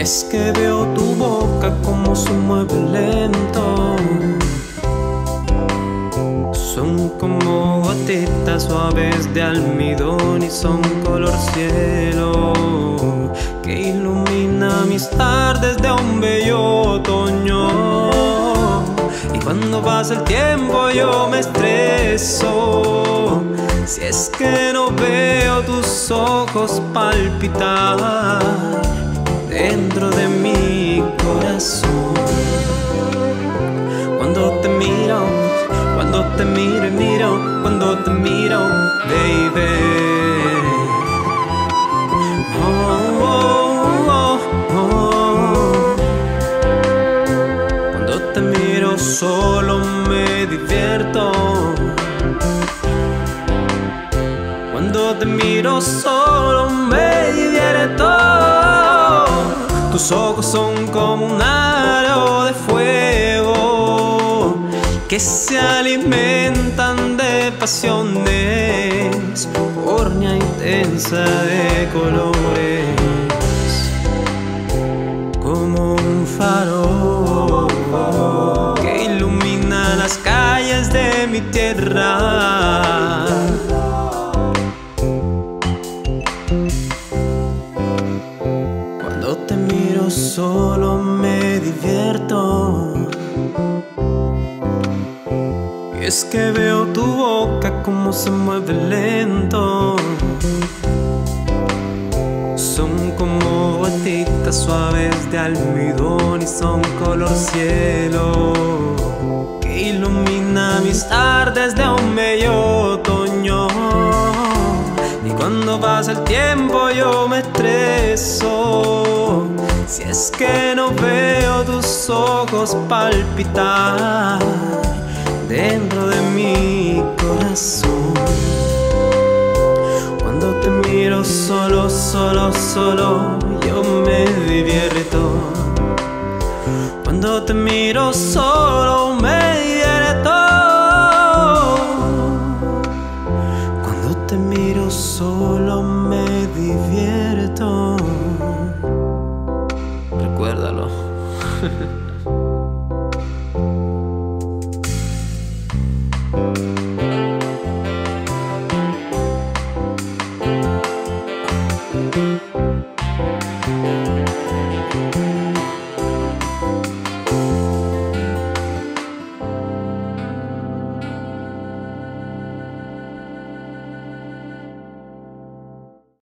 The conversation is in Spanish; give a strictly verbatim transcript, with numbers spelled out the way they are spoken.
es que veo tu boca como se mueve lento. Son como gotitas suaves de almidón y son color cielo que ilumina mis tardes de un bello otoño. Y cuando pasa el tiempo yo me estreso si es que no veo tus ojos palpitar dentro de mi corazón. Cuando te miro, cuando te miro y miro, cuando te miro, baby. Oh, oh, oh, oh. Cuando te miro solo me divierto. Cuando te miro solo me divierto. Tus ojos son como un aro de fuego que se alimentan de pasiones, córnea intensa de colores, como un faro que ilumina las calles de mi tierra. Cuando te miro solo me divierto. Y es que veo tu boca como se mueve lento. Son como gotitas suaves de almidón y son color cielo que ilumina mis tardes de un bello otoño. Y cuando pasa el tiempo yo me estreso si es que no veo tus ojos palpitar dentro de mi corazón. Cuando te miro solo, solo, solo yo me divierto. Cuando te miro solo